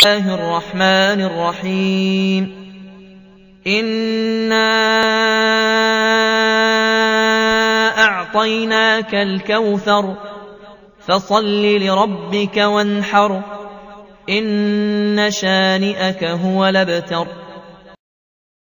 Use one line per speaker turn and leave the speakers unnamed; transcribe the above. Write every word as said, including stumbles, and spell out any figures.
الله الرحمن الرحيم إنا أعطيناك الكوثر فصل لربك وانحر إن شانئك هو الأبتر